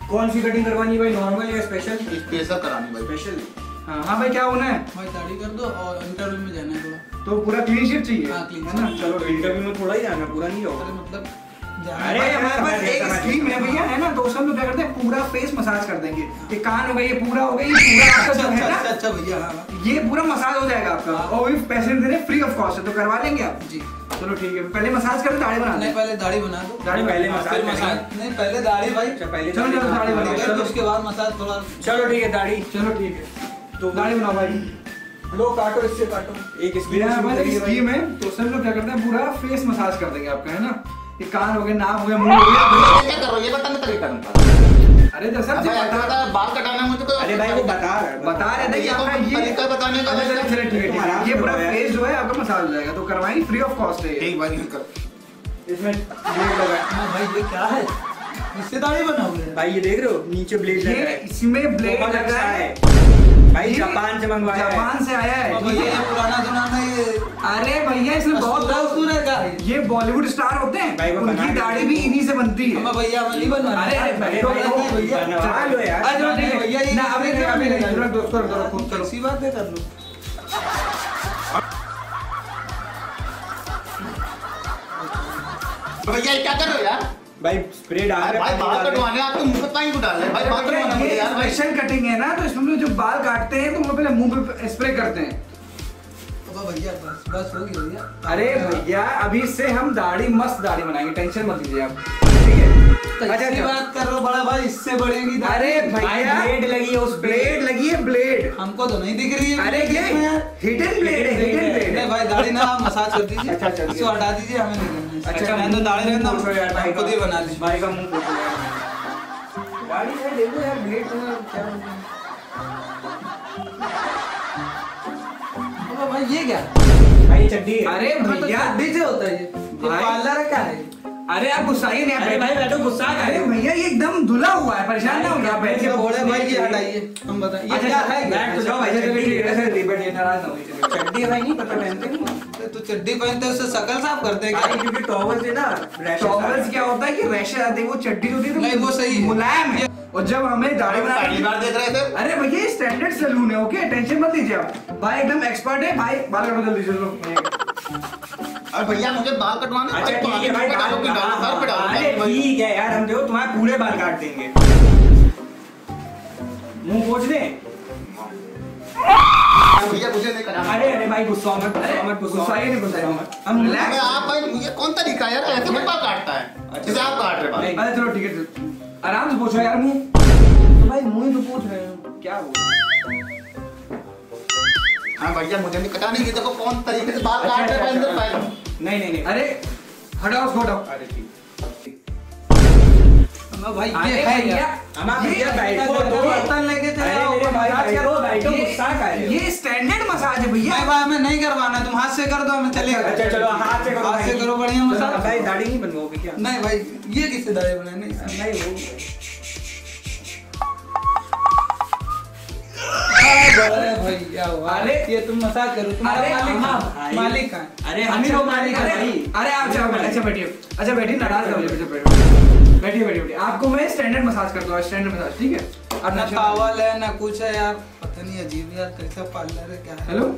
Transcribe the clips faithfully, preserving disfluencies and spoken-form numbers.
कौन सी कटिंग करवानी है भाई, नॉर्मल या स्पेशल? स्पेशल करानी भाई। स्पेशल। हाँ हाँ भाई, क्या होना है भाई? दाढ़ी कर दो और इंटरव्यू में जाना है थोड़ा। तो पूरा क्लीन शेव चाहिए? हाँ, clean है ना? चलो इंटरव्यू में थोड़ा ही जाना, पूरा नहीं होगा। अरे मतलब अरे हमारे पास एक स्कीम है भैया, है ना, तो हम लोग क्या करते हैं, पूरा फेस मसाज कर देंगे। ये कान हो गया, ये पूरा हो गया, ये पूरा आपका जो है ना, अच्छा भैया, हाँ ये पूरा मसाज हो जाएगा आपका, और भी पैसे दे रहे फ्री ऑफ कॉस्ट है, तो करवा लेंगे आप जी। चलो ठीक है, पहले मसाज करें, दाढ़ी बना नहीं, पहले दाढ़ी बना दो। दाढ़ी पहले मसाज, मसाज नहीं, पहले दाढ़ी भाई। पहले चलो चलो दाढ़ी बनाओ, उसके बाद मसाज थोड़ा। चलो ठीक है, दाढ़ी, चलो ठीक है, तो दाढ़ी बनाओ भाई। लो काटो, इससे काटो। एक स्कीम है, तो सब लोग क्या करते हैं, पूरा फेस मसाज कर देंगे आपका, है ना। ये कान हो गया, नाक हो गया, मुंह हो गया। क्या कर रहे हो? ये बताने तरीका नहीं। अरे तो सर बता, बाल कटाना मुझे कोई। अरे भाई वो बता बता रहे थे कि आपका ये तरीका बताने का। चलो चलो ठीक है ठीक है, ये पूरा फेस जो है आपका मसाज हो जाएगा, तो करवाएंगे फ्री ऑफ कॉस्ट है। ठीक भाई, कर। इसमें ब्लेड लगा है भाई, ये क्या है? इससे दाढ़ी बनाओगे भाई? ये देख रहे हो नीचे ब्लेड लगा है, इसमें ब्लेड लगा है भाई, जापान से मंगवाया है, जापान से आया है। भैया ये पुराना जमाना ये। अरे भैया इसमें बहुत खूबसूरत है, ये बॉलीवुड स्टार होते हैं, उनकी दाढ़ी भी इन्हीं से बनती है। भैया नहीं बनवा। अरे बैठो भैया, चलो यार, चलो ठीक है भैया, ना अभी अभी नहीं, जरूरत दोस्तों रखो, चलो सी बात है, कर लो। भैया क्या कर रहे हो यार? भाई स्प्रे डाल रहे भाई, बाल कटवाने आप तो मुंह पे पानी को डाल रहे हैं भाई। बाल कटवाना मुझे यार भाई। स्पेशल कटिंग है ना, तो इसमें जो बाल काटते हैं तो वो पहले मुंह पे स्प्रे करते हैं। भैया बस बस हो गया भैया। अरे भैया अभी से हम दाढ़ी मस्त दाढ़ी बनाएंगे, टेंशन मत लीजिए आप, ठीक है? अच्छा अच्छा बात कर रहे हो बड़ा भाई, इससे बढ़ेगी। अरे भैया ब्लेड लगी है, उस ब्लेड लगी है, ब्लेड हमको तो नहीं दिख रही है। अरे ये हिडन ब्लेड है, हिडन ब्लेड नहीं भाई, दाढ़ी ना मसाज कर दीजिए। अच्छा अच्छा इसको हटा दीजिए, हमें नहीं करना है। अच्छा मैं तो दाढ़ी रहना भाई खुद ही बना लीजिए। भाई का मुंह पोछो यार, दाढ़ी है देखो यार, ब्लेड क्या भाई? ये क्या भाई? चड्डी है। अरे भैया चड्डी से होता है ये? पार्लर क्या है? अरे आप गुस्सा ही नहीं, अरे भाई बैठो, गुस्सा कर। अरे भैया ये एकदम धुला हुआ है, परेशान ना हो आप बैठ के बोले भाई, ये हटाइए, हम बताइए ये क्या है? बैठ तो जाओ भाई, चड्डी ऐसे रिबन ये नाराज ना होइए, चड्डी है भाई, नहीं पता पहनते नहीं तो चड्डी पहनते उससे शकल साफ करते हैं क्या? क्या? क्योंकि टॉवल से ना टॉवल्स क्या होता है कि रैशेस आते हैं, वो चड्डी होती है नहीं, वो सही है, मुलायम है। और जब हमें दाढ़ी बना पहली बार देख रहे थे। अरे भैया ये स्टैंडर्ड सैलून है, ओके, टेंशन मत लीजिए आप, भाई एकदम एक्सपर्ट है भाई। बाल काटो जल्दी, चलो। अरे भैया मुझे बाल कटवाने। अच्छा ठीक है भाई, डालो कि डालो, सर पे डालो। अरे ठीक है यार, हम देखो तुम्हारे पूरे बाल काट देंगे, मुंह पोंछ दे। भैया मुझे नहीं कराना। अरे अरे भाई गुस्सा मत, गुस्सा मत, गुस्सा ही नहीं, गुस्सा मत, हम मैं रिलैक्स। आप भाई, मुझे कौन तरीका है यार? ऐसे में बाल काटता है जैसे आप काट रहे बाल। अरे चलो ठीक है, आराम से पूछो यार, मुंह तो भाई मुंह ही तो पूछ रहे हो, क्या हुआ? हाँ भैया मुझे नहीं कटानी, ये देखो कौन तरीके से बाल काट रहे हैं अंदर पहले। नहीं नहीं नहीं, अरे हटाओ उसको, हटाओ। अरे ठीक भाई ये है क्या? हमारा भैया बैठो, दो बर्तन लेके चले आओ, अरे भाई मसाज बैठो, करो। बैठो, गुस्सा का है, ये स्टैंडर्ड मसाज है भैया। नहीं भाई, हमें नहीं करवाना, तुम हाथ से कर दो, हमें चलेगा। अच्छा चलो हाथ से करो, हाथ से करो, बढ़िया मसाज। भाई दाढ़ी नहीं बनवाओगे क्या? नहीं भाई, ये किससे दाढ़ी बनाने? नहीं वो अरे भैया, अरे ये तुम मसाज करो, तुम्हारा मालिक कहाँ? मालिक है। अरे हम ही लोग मालिक है भाई। अरे आप जाओ, अच्छा बैठिए, अच्छा बैठिए, नाराज ना होइए, बैठिए बैठिए बैठिए। आपको मैं स्टैंडर्ड मसाज करता हूँ, स्टैंडर्ड मसाज, ठीक है? अब ना टॉवल है ना कुछ है यार, पता नहीं, अजीब यार, कैसा पार्लर है, क्या है? हेलो,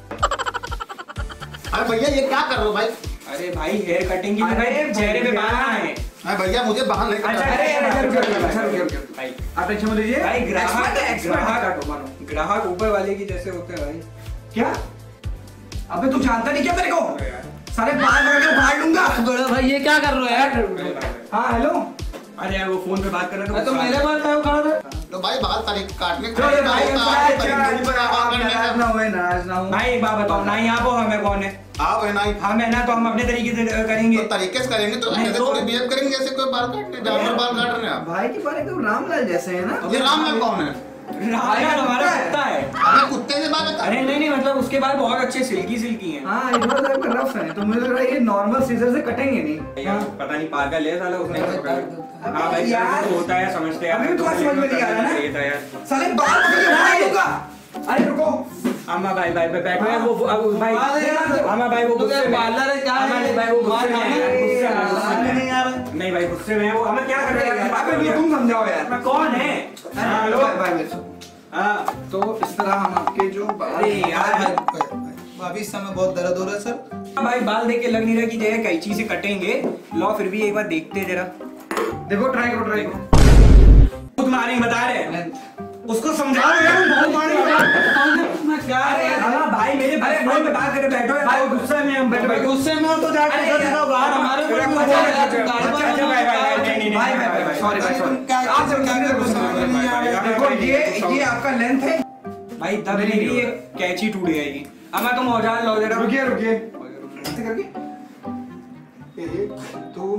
अरे भैया ये क्या कर रहे हो भाई? अरे भाई हेयर कटिंग की तो चेहरे पे बाल है। अरे भैया मुझे बाल नहीं अच्छा कटाना। अरे अरे रुकिए रुकिए रुकिए रुकिए भाई, आप टेंशन मत लीजिए भाई, ग्राहक ग्राहक काटो, मानो ग्राहक ऊपर वाले की जैसे होते हैं भाई। क्या? अबे तू जानता नहीं क्या मेरे को? सारे बाल काट के उखाड़ लूंगा। बड़ा भाई ये क्या कर रहे हो यार? हाँ हेलो, अरे यार वो फोन पे बात कर रहे थे, तो मेरे बाल क्या उखाड़ रहे हो? तो भाई बाल तरीके काटने चलो भाई नाराज ना हो, नाराज ना हो भाई। बात बताओ ना, यहाँ वो हमें कौन है? आप है ना, हम है ना, तो हम अपने तरीके से करेंगे, तो तरीके से करेंगे, तो ऐसे थोड़ी बिहेव करेंगे जैसे कोई बाल काटने जानवर बाल काट रहे हैं आप। भाई के बारे में रामलाल जैसे है ना। ये रामलाल कौन है? रामलाल हमारा कुत्ता है। हमें कुत्ते से बाल काट। अरे नहीं नहीं, मतलब उसके बाल बहुत अच्छे सिल्की सिल्की हैं। हाँ ये थोड़ा सा रफ है, तो मुझे लग रहा है ये नॉर्मल सीजर से कटेंगे नहीं। हाँ पता नहीं पागल है साला, उसने हाँ भाई यार होता है, समझते हैं। अभी भी तुम्हारी समझ में नहीं आ रहा ना यार, साले बाल पकड़ के उड़ा दूंगा। अरे रुको अम्मा भाई भाई बैठो यार, वो अब भाई अम्मा भाई वो गुस्से में, पार्लर है क्या है भाई वो गुस्से में, नहीं आ रहा। नहीं नहीं भाई गुस्से में वो हमें क्या कर रहे हैं अबे तुम समझाओ यार मैं कौन है हेलो भाई मेरे हाँ तो इस तरह हम आपके जो अरे यार अभी इस समय बहुत दर्द हो रहा है सर भाई बाल देख के लग नहीं रहा कि जगह कैंची से कटेंगे लो फिर भी एक बार देखते जरा देखो ट्राई करो ट्राई करो खुद मारेंगे बता रहे उसको समझाओ यार बहुत मारेंगे मैं क्या रे हां भाई मेरे भाई फोन पे बात करे बैठो भाई गुस्से में हम बैठो भाई गुस्से में हो तो जाके कर दो बाहर हमारे को अच्छा भाई भाई भाई भाई सॉरी भाई सॉरी आप सब क्या गुस्सा नहीं आ रहे देखो ये ये आपका लेंथ है भाई तब मेरी ये कैंची टूट जाएगी अब मैं तुम औजार लो जरा रुकिए रुकिए ऐसे करके एक दो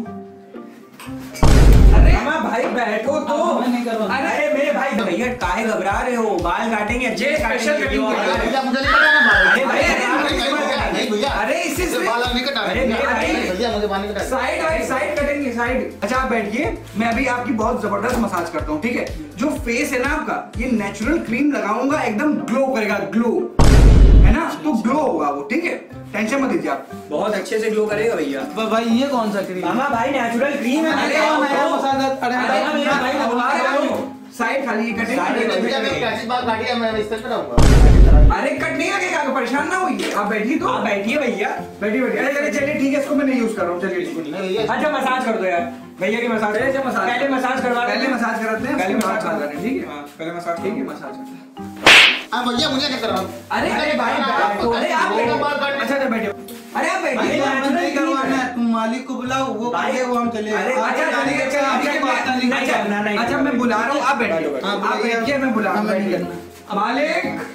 अरे हमारा भाई बैठो तो मैं नहीं कर रहा अरे मेरे भाई भैया काहे घबरा रहे हो बाल काटेंगे जे स्पेशल कटिंग भैया मुझे नहीं करना अरे भाई नहीं भैया अरे इससे बाल नहीं कटा अरे मेरे भाई भैया मुझे बाल नहीं कटा साइड वाइड साइड कटेंगे साइड अच्छा आप बैठिए मैं अभी आपकी बहुत जबरदस्त मसाज करता हूँ ठीक है जो फेस है ना आपका ये नेचुरल क्रीम लगाऊंगा एकदम ग्लो करेगा ग्लो है ना तो ग्लो होगा वो ठीक है टेंशन मत लीजिए आप बहुत अच्छे से ग्लो करेगा भैया भाई ये कौन सा क्रीम मामा भाई नेचुरल क्रीम है अरे नया मसाज अरे मेरा भाई लगवा साइड खाली कटिंग भैया मैं कैसी बाल काटी है मैं इस तरह कराऊंगा अरे कट नहीं लगेगा परेशान ना होइए आप बैठिए तो आप बैठिए भैया बैठिए बैठिए अरे चलिए चलिए ठीक है इसको मैं नहीं यूज कर रहा हूँ चलिए ठीक है नहीं भैया अच्छा मसाज कर दो यार भैया की मसाज पहले मसाज पहले मसाज करवा पहले मसाज कराते हैं पहले उसके बाद मसाज बात करते हैं ठीक है हां पहले मसाज ठीक है मसाज करते हैं हां भैया मुझे नहीं करवाओ अरे अरे भाई बैठो अरे आप बैठो अच्छा अच्छा बैठो अरे आप बैठिए नहीं करवाना है तुम मालिक को बुलाओ वो कहे वो हम चले अरे अच्छा चलिए अच्छा अच्छा मैं बुला रहा हूँ आप बैठिए आप बैठिए मैं बुला रहा हूँ मालिक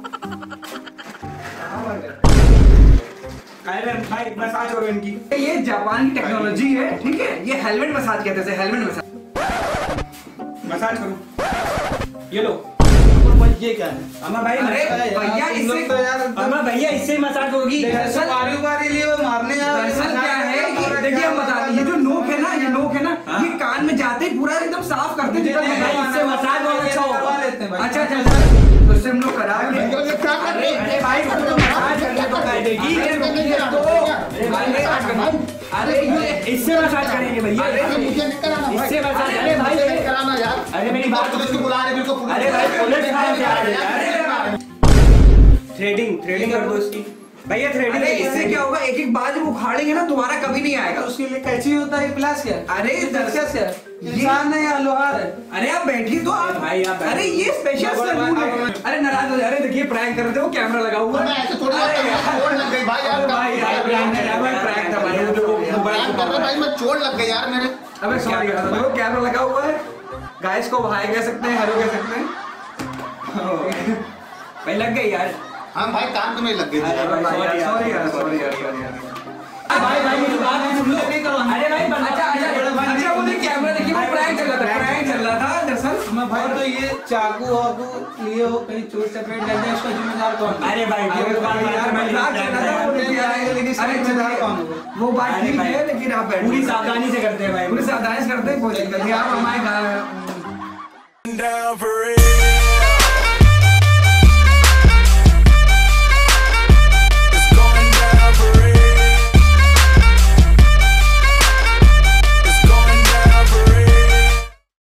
अरे भाई मसाज करो इनकी ये जापान की टेक्नोलॉजी है ठीक है ये हेलमेट मसाज कहते हैं हेलमेट मसाज मसाज करो ये लो ये क्या है अम्मा भाई अरे भैया इससे तो यार अम्मा भैया इससे मसाज होगी दरअसल बारी बारी लिए वो मारने दरअसल क्या है कि देखिए हम बता रहे हैं ये जो नोक है ना ये नोक है ना ये कान में जाते ही पूरा एकदम साफ करते हैं इससे मसाज बहुत अच्छा करवा होगा लेते हैं भाई अच्छा अच्छा तो इससे हम लोग करा ये क्या कर रहे हैं अरे भाई तो मसाज करने तो कर देगी ये रुकिए तो अरे भाई मसाज करना अरे ये इससे मसाज करेंगे भैया अरे मुझे नहीं कराना भाई इससे मसाज अरे भाई नहीं कराना यार अरे मेरी बात पुलिस को बुला रहे बिल्कुल पुलिस अरे भाई पुलिस कहाँ से आ रही है थ्रेडिंग थ्रेडिंग कर दो इसकी भैया थ्रेडिंग अरे इससे क्या होगा एक एक बार जब उखाड़ेंगे ना दोबारा कभी नहीं आएगा उसके लिए कैची होता है प्लास क्या अरे दरअसल क्या इंसान है या लोहार है अरे आप बैठिए तो आप भाई आप अरे ये स्पेशल सलून है अरे नाराज हो जा रहे देखिए प्रैंक कर रहे थे वो कैमरा लगा हुआ मैं ऐसे थोड़ी चोट लग गई भाई यार भाई यार प्रैंक है भाई प्रैंक था भाई वो मोबाइल कर रहा भाई मैं चोट लग गई यार मेरे अबे सॉरी यार देखो कैमरा लगा हुआ है गाइस को हाय कह सकते हैं हेलो कह सकते हैं भाई लग गई यार हाँ भाई कान तो नहीं लग गई सॉरी यार सॉरी यार सॉरी यार भाई भाई मेरी बात नहीं सुन लो अरे भाई अच्छा अच्छा अच्छा वो देखिए कैमरा देखिए वो प्रैंक चल रहा था प्रैंक चल रहा था दरअसल मैं भाई तो ये चाकू वाकू लिए हो कहीं चोट चपेट लग जाए इसका जिम्मेदार कौन अरे भाई अरे दुकान यार में मजाक चल रहा था वो देखिए अरे जिम्मेदार कौन वो बात ठीक है लेकिन आप बैठो पूरी सावधानी से करते हैं भाई पूरी सावधानी से करते हैं कोई दिक्कत नहीं आप हमारे down for it.